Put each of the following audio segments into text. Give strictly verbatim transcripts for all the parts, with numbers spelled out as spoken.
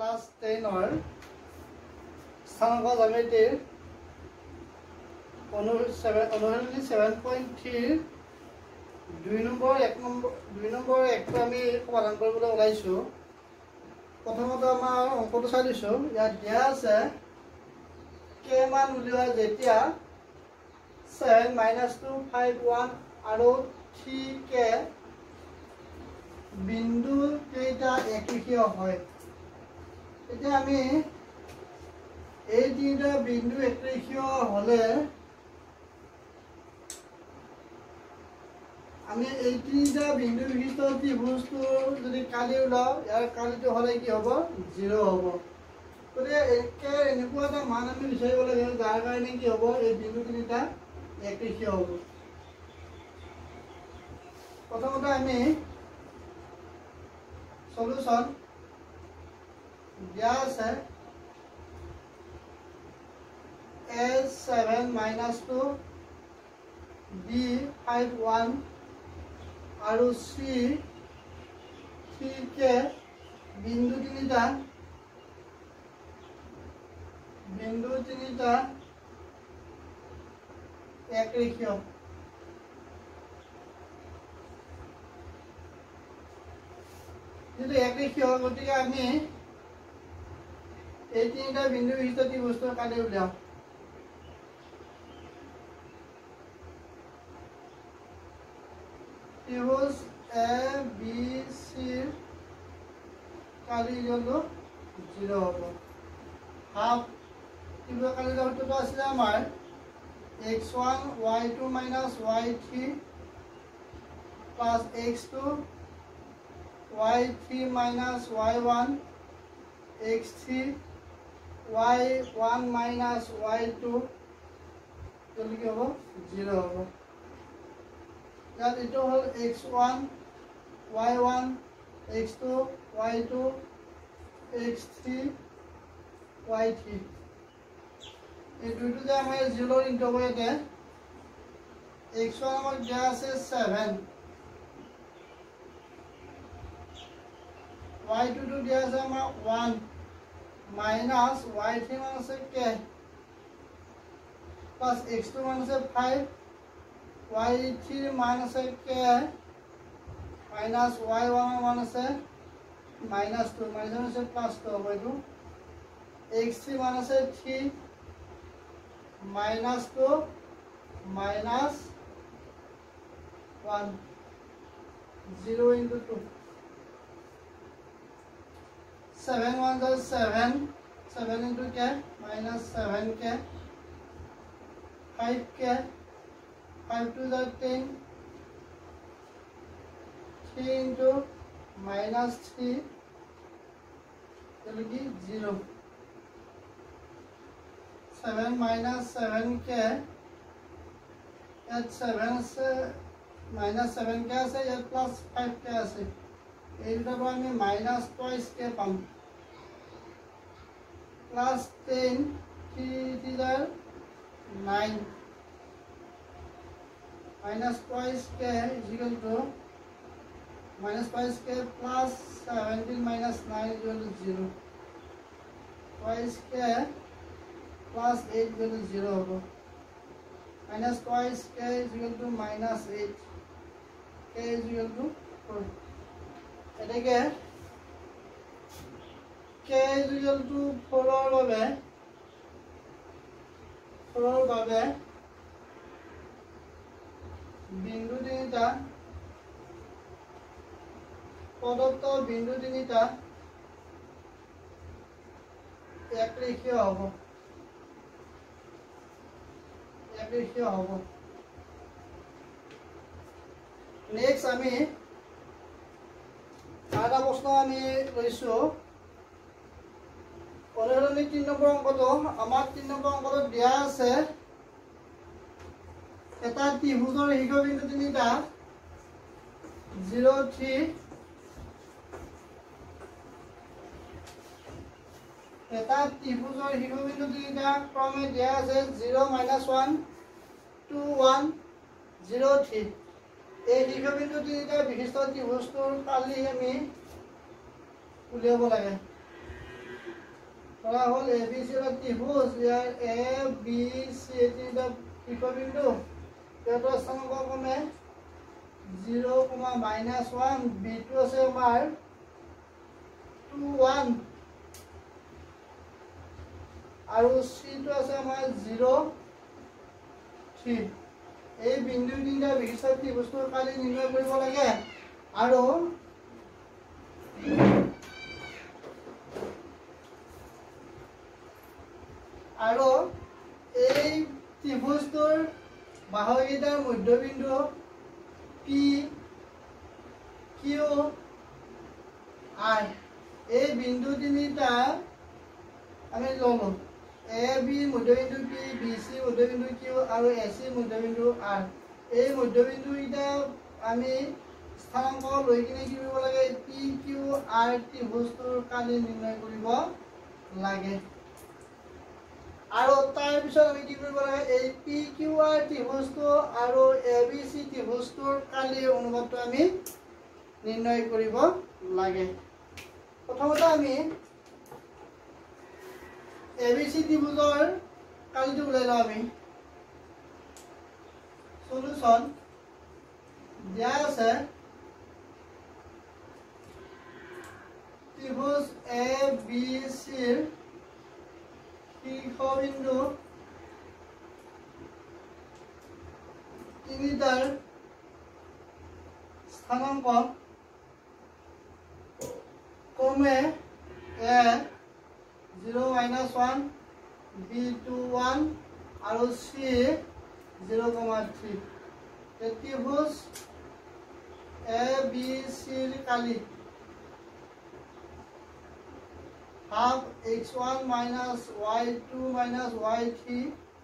Class টেনৰ স্থানাংক জ্যামিতিৰ অনুশীলনী seven point থ্ৰীৰ দুই নম্বৰ এক নম্বৰ দুই নম্বৰ একটো আমি সমাধান কৰিবলৈ ওলাইছোঁ। প্ৰথমতে আমাৰ অংকটো চাই দিছোঁ। ইয়াত দিয়া আছে কে মান উলিওৱা যেতিয়া seven minus two five one আৰু থ্ৰী কে বিন্দু কেইটা একৃষীয় হয়। এতিয়া আমি এই তিনিটা বিন্দু একৃষীয় হলে আমি এই তিনিটা বিন্দু বিশিষ্ট ত্ৰিভুজটো যদি কালি ওলাও ইয়াৰ কালিটো হলে কি হ'ব জিৰ' হ'ব। গতিকে একে এনেকুৱা এটা মান আমি বিচাৰিব লাগে যাৰ কাৰণে কি হ'ব এই বিন্দু তিনিটা একৃষীয় হ'ব। প্ৰথমতে আমি সলিউশন দিয়া আছে a seven minus two b five one আৰু c three k বিন্দু তিনিটা বিন্দু তিনিটা একৃষীয়। যদি একৃষীয় গতিকে আমি এই তিনিটা বিন্দু বিশিষ্ট ত্ৰিভুজটো কালি উলিয়াও। ত্ৰিভুজ এ বি চিৰ কালি যোনটো জিৰ' হ'ব। হাফ ত্ৰিভুজ কালি যোনটো আছিলে আমাৰ x one y two minus y three plus x two y three minus y one x three y one minus y two কি হ'ব জিৰ' হ'ব। ইয়াত এইটো হ'ল x one y one x two y two x three y three এই দুইটো যে আমাৰ জিৰ' ইনটু হ'ব। ইয়াতে এক্স ওৱান আমাক দিয়া আছে ছেভেন ৱাই টুটো দিয়া আছে আমাৰ ওৱান মাইনাছ ৱাই থ্ৰী মান আছে কে প্লাছ এক্স টু মান আছে ফাইভ ৱাই থ্ৰীৰ মান আছে কে মাইনাছ ৱাই ওৱানৰ মান আছে মাইনাছ টু মাইনাছ আছে প্লাছ টু হ'ব। এইটো এক্স থ্ৰী মান আছে three minus two minus one zero' into two seven one জাৰ seven seven into k minus seven k five k five two জাৰ ten three into minus three কি zero' seven minus seven k ইয়াত seven আছে minus seven কে আছে ইয়াত plus five কে আছে। এই দুটাৰ পৰা আমি মাইনাছ টুৱাইছ কে পাম প্লাছ টেন থ্ৰী থ্ৰী জাৰ nine minus twice k equal two minus twice k plus seventeen minus nine equal two zero' twice k plus eight equal two zero' হ'ব। Minus twice k equal two minus eight k equal two four. এতেকে k equal two ফ'ৰৰ বাবে ফ'ৰৰ বাবে বিন্দু তিনিটা প্ৰদত্ত বিন্দু তিনিটা একৃষীয় হ'ব একৃষীয় হ'ব। নেক্সট আমি এটা প্ৰশ্ন আমি লৈছোঁ। অনুশীলনী তিনি নম্বৰ অংকটো আমাৰ তিনি নম্বৰ অংকটো দিয়া আছে এটা ত্ৰিভুজৰ শীৰ্ষবিন্দু তিনিটা জিৰ' থ্ৰী এটা ত্ৰিভুজৰ শীৰ্ষবিন্দু তিনিটা ক্ৰমে দিয়া আছে zero' minus one two one zero' three. এই শীৰ্ষবিন্দু তিনিটা বিশিষ্ট ত্ৰিভুজটোৰ কালি আমি উলিয়াব লাগে। ধৰা হ'ল এ বি চি এটা ত্ৰিভুজ ইয়াৰ এ বি চি তিনিটা শীৰ্ষবিন্দু সিহঁতৰ স্থানাংক ক্ৰমে জিৰ' কমা মাইনাছ ওৱান বিটো আছে আমাৰ টু ওৱান আৰু চিটো আছে আমাৰ জিৰ' থ্ৰী এই বিন্দু তিনিটা বিশিষ্ট ত্ৰিভুজটোৰ কালি নিৰ্ণয় কৰিব লাগে আৰু আৰু এই ত্ৰিভুজটোৰ বাহুকেইটাৰ মধ্যবিন্দু পি কিউ আৰ এই বিন্দু তিনিটা আমি ললো এ বি মধ্যবিন্দু পি বি চি মধ্যবিন্দু কিউ আৰু এ চি মধ্যবিন্দু আৰ এই মধ্যবিন্দুকেইটা আমি স্থানাংক লৈ কিনে কি কৰিব লাগে পি কিউ আৰ ত্ৰিভুজটোৰ কালি নিৰ্ণয় কৰিব লাগে আৰু তাৰ পিছত আমি কি কৰিব লাগে এই পি কিউ আৰ ত্ৰিভুজটো আৰু এ বি চি ত্ৰিভুজটোৰ কালি অনুপাতটো আমি নিৰ্ণয় কৰিব লাগে প্ৰথমতে আমি এ বি চি ত্ৰিভুজৰ কালিটো ওলাই লওঁ আমি সলিউশন দিয়া আছে ত্ৰিভুজ এ বি চিৰ শীৰ্ষবিন্দু তিনিটাৰ স্থানাংক ক্ৰমে A zero' minus one B two one আৰু চি জিৰ' কমা থ্ৰী ত্ৰিভুজ এ বি চিৰ কালি half x one minus y two minus y three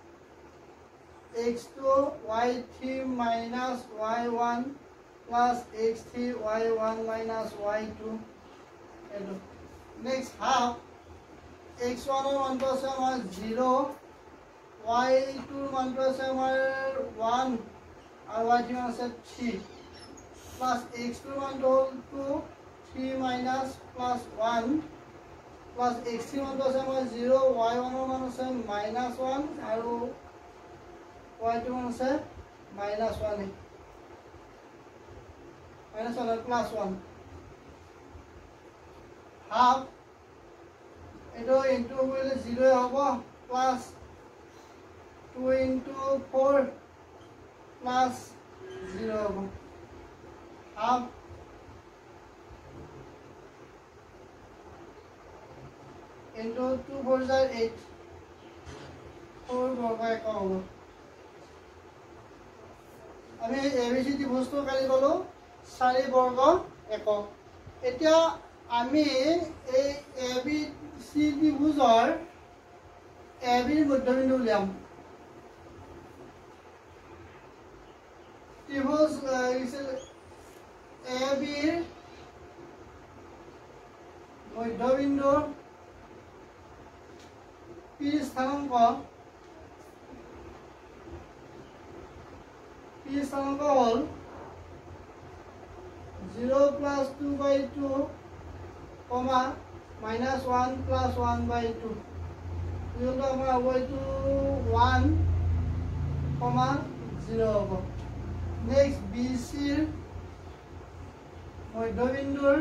x two y three minus y one plus x three y one minus y two next half x one ৰ মানটো আছে আমাৰ zero y two ৰ মানটো আছে আমাৰ one আৰু y three আছে three plus x two ৰ মানটো হ'ল two three minus plus one plus x three মান আছে আমাৰ zero y one ৰ মান আছে minus one আৰু y two মান আছে minus one minus one plus one half এটো into কৰিলে zero হ'ব plus two into four plus zero হ'ব half into two fours are eight four বৰ্গ একক হ'ব আমি এ বি চি ত্ৰিভুজটো কালি পালো চাৰি বৰ্গ একক এতিয়া আমি এই এ বি চি ত্ৰিভুজৰ এ বিৰ মধ্যবিন্দু উলিয়াম ত্ৰিভুজ এ বিৰ মধ্যবিন্দু পি স্থানাংক পি স্থানাংক হ'ল zero plus two by two comma minus one plus one by two যোনটো আমাৰ হ'ব এইটো one comma zero হ'ব নেক্সট বি চিৰ মধ্যবিন্দুৰ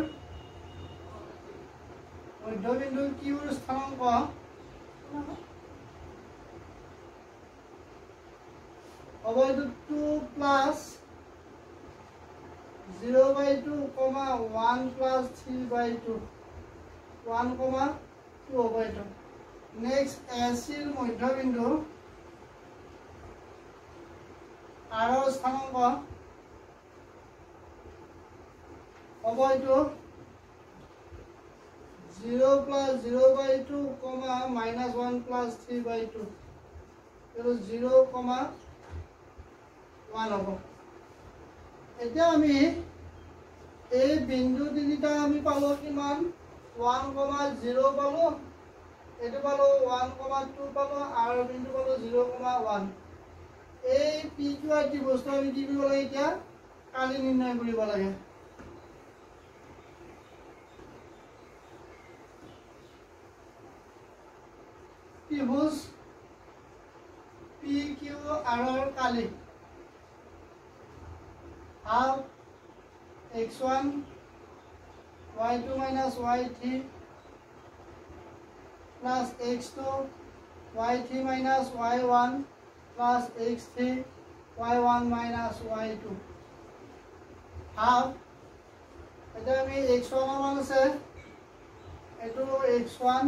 মধ্যবিন্দুৰ কিউৰ স্থানাংক হ'ব এইটো two plus zero by two comma one plus three by two one comma two হ'ব এইটো নেক্সট এচিৰ মধ্যবিন্দু আৰৰ স্থানাংক হ'ব এইটো zero plus zero by two comma minus one plus three by two এইটো zero comma one হ'ব এতিয়া আমি এই বিন্দু তিনিটা আমি পালো কিমান one comma zero পালো এইটো পালো one comma two পালো আৰু বিন্দু পালো zero comma one এই পি কিউ আৰ ত্ৰিভুজটো আমি কি কৰিব লাগে এতিয়া কালি নিৰ্ণয় কৰিব লাগে ত্ৰিভুজ পি কিউ আৰৰ কালি half x one y two minus y three plus x two y three minus y one plus x three y one minus y two half এটা আমি x one মান আছে এটো x one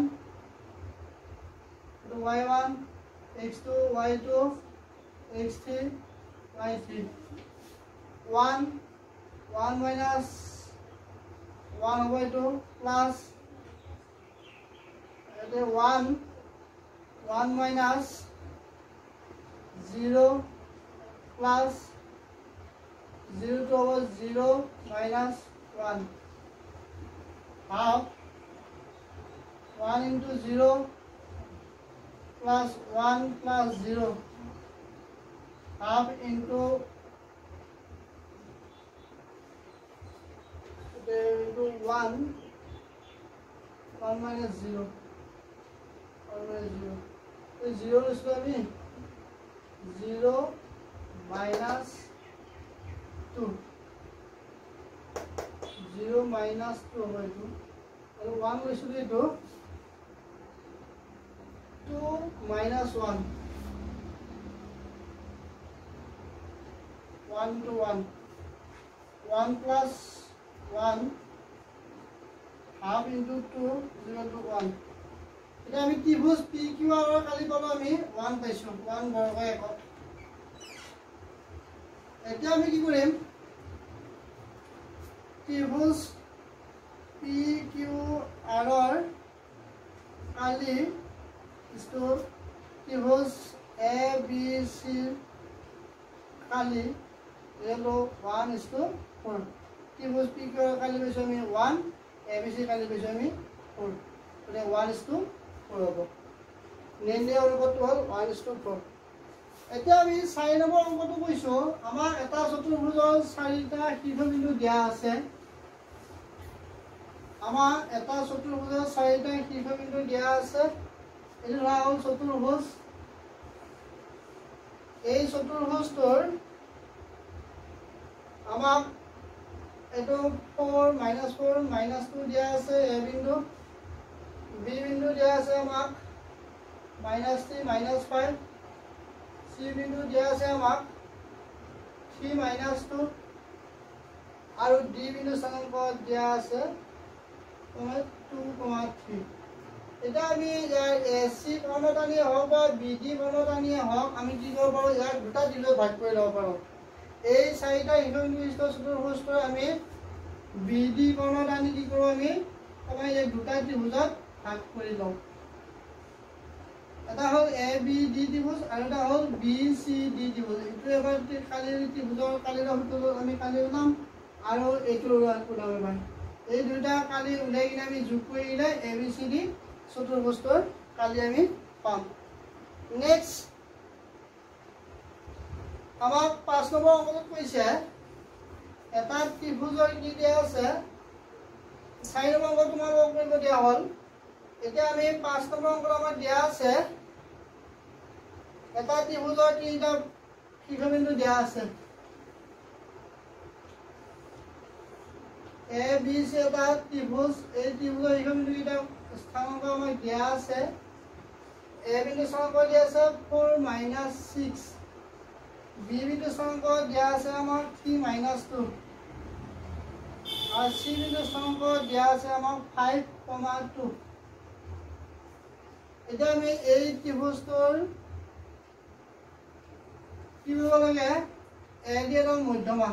এটো y one x two y two x three y three one one minus one over two plus one one minus zero plus zero to over zero minus one half one into zero plus one plus zero half into into one one minus zero one minus zero so zero is going to be zero minus two zero minus two over two and one we should do two minus one one to one one plus one half into two zero to one এটা আমি ত্রিভুজ P Q আর এর কালি পালো আমি one পাইছো one বর্গ একক এটা আমি কি কৰিম ত্রিভুজ পি কিউ আর এর কালি ইস্টো ত্রিভুজ এ বি সি কালি এলো one is to four ত্রিভুজ পি কিউ আর কালি পাইছো আমি one এ বি সি কালি পাইছো আমি four মানে one is to four হ'ব নিৰ্ণয় অনুপাতটো হ'ল one is to four এতিয়া আমি চাৰি নম্বৰ অংকটো কৈছো আমাৰ এটা চতুৰ্ভুজৰ চাৰিটা শীৰ্ষবিন্দু দিয়া আছে আমাৰ এটা চতুৰ্ভুজৰ চাৰিটা শীৰ্ষবিন্দু দিয়া আছে এইটো হ'ল চতুৰ্ভুজ এই চতুৰ্ভুজটোৰ আমাক এটো four minus four minus two দিয়া আছে এ বিন্দু বি বিন্দু দিয়া আছে আমাক minus three minus five সি বিন্দু দিয়া আছে আমাক three minus two আৰু ডি বিন্দু স্থানাংক দিয়া আছে two, three এটা আমি এসি কোণটানি হওক বা বিডি কোণটানি হওক আমি কি কৰিব পাৰো ইয়াক দুটা দিলৈ ভাগ কৰি লব পাৰো এই চাৰিটা শীৰ্ষবিন্দু বিশিষ্ট চতুৰ্ভুজটো আমি বিডি কোণটানি কি কৰো আমি আমি এই দুটা ত্ৰিভুজত ভাগ কৰি লওঁ এটা হল এ বি ডি ত্রিভুজ আর এটা হল বি সি ডি ত্রিভুজ এটো এবাৰ কালিৰ ত্ৰিভুজৰ কালিৰ সূত্ৰটো আমি কালি ওলাম আৰু এইটো ওলাম এবাৰ এই দুটা কালি উলাই কিনে আমি যোগ কৰিলে এ বি সি ডি চতুৰ্ভুজৰ কালি আমি পাম নেক্সট আমাক পাঁচ নম্বৰ অংকত কৈছে এটা ত্ৰিভুজৰ কি দিয়া আছে চাৰি নম্বৰ অংক তোমালোকক কৰিব দিয়া হ'ল এতিয়া আমি পাঁচ নম্বৰ অংকত আমাৰ দিয়া আছে এটা ত্ৰিভুজৰ তিনিটা শীৰ্ষবিন্দু দিয়া আছে এ বি সি এটা ত্ৰিভুজ এই ত্ৰিভুজৰ শীৰ্ষবিন্দু কিটা স্থানাংক আমাক দিয়া আছে এ বিন্দু স্থানাংক দিয়া আছে four minus six বি বিন্দু স্থানাংক দিয়া আছে আমাক three minus two আর সি বিন্দু স্থানাংক দিয়া আছে আমাক five, two এটা আমি এই ত্রিভুজটোৰ কি কৰিব লাগে এডি এর মধ্যমা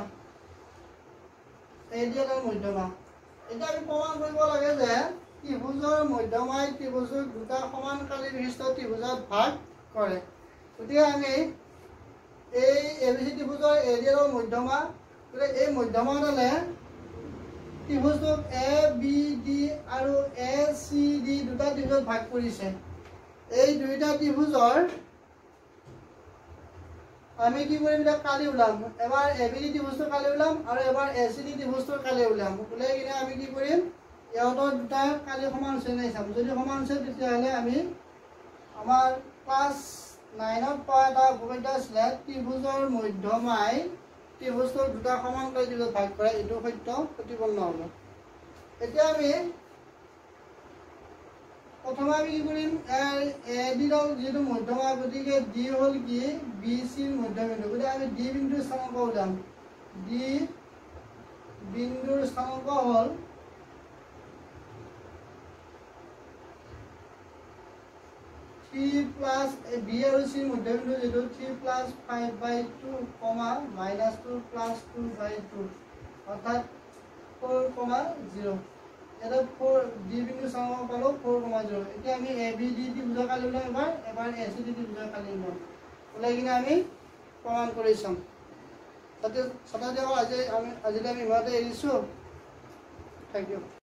এডি এর মধ্যমা এটা আমি প্রমাণ কৰিব লাগে যে ত্রিভুজৰ মধ্যমাই ত্রিভুজৰ দুটা সমানকালী বিশিষ্ট ত্রিভুজত ভাগ কৰে গতিকে আমি এই এবিসি ত্রিভুজৰ এডি এর মধ্যমা এই মধ্যমাডালে ত্রিভুজটোক এ বি ডি আৰু এ সি ডি দুটা ত্রিভুজত ভাগ কৰিছে এই দুইটা ত্রিভুজৰ আমি কি কৰিম এটা কালি উলাম এবাৰ এবিডি ত্রিভুজটো কালি উলাম আৰু এবাৰ এসিডি ত্রিভুজটো কালি উলাম উলাই কিনে আমি কি কৰিম ইহঁতৰ দুটা কালি সমান আছে নাই চাম যদি সমান আছে তেতিয়াহলে আমি আমাৰ ক্লাছ নাইনত পোৱা এটা উপপাদ্য আছিলে ত্ৰিভুজৰ মধ্যমাই ত্ৰিভুজটোৰ দুটা সমান্তৰাল ত্ৰিভুজত ভাগ কৰে, এইটো সত্য প্ৰতিপন্ন হ'ব। এতিয়া আমি প্ৰথমে আমি কি কৰিম, এ ডিডাল যিহেতু মধ্যমা, গতিকে ডি হ'ল কি বি চিৰ মধ্যবিন্দু, গতিকে আমি ডি বিন্দুৰ স্থানাংক উলিয়াম। ডি বিন্দুৰ স্থানাংক হ'ল থ্ৰী প্লাছ বি আৰু চিৰ মধ্যবিন্দু যিহেতু three plus five by two comma minus two plus two by two অৰ্থাৎ ফ'ৰ কমা জিৰ'। এটা ফ'ৰ ডি বিন্দু স্থানাংক পালোঁ ফ'ৰ কমা জিৰ'। এতিয়া আমি এ বি ডি ত্ৰিভুজৰ কালি ওলাম, এবাৰ এবাৰ এ চি ডি ত্ৰিভুজৰ কালি ওলাম, ওলাই কিনে আমি প্ৰমাণ কৰি চাম। ছাত্ৰ ছাত্ৰীসকল আজি আমি আজিলৈ আমি ইমানতে এৰিছোঁ। Thank U.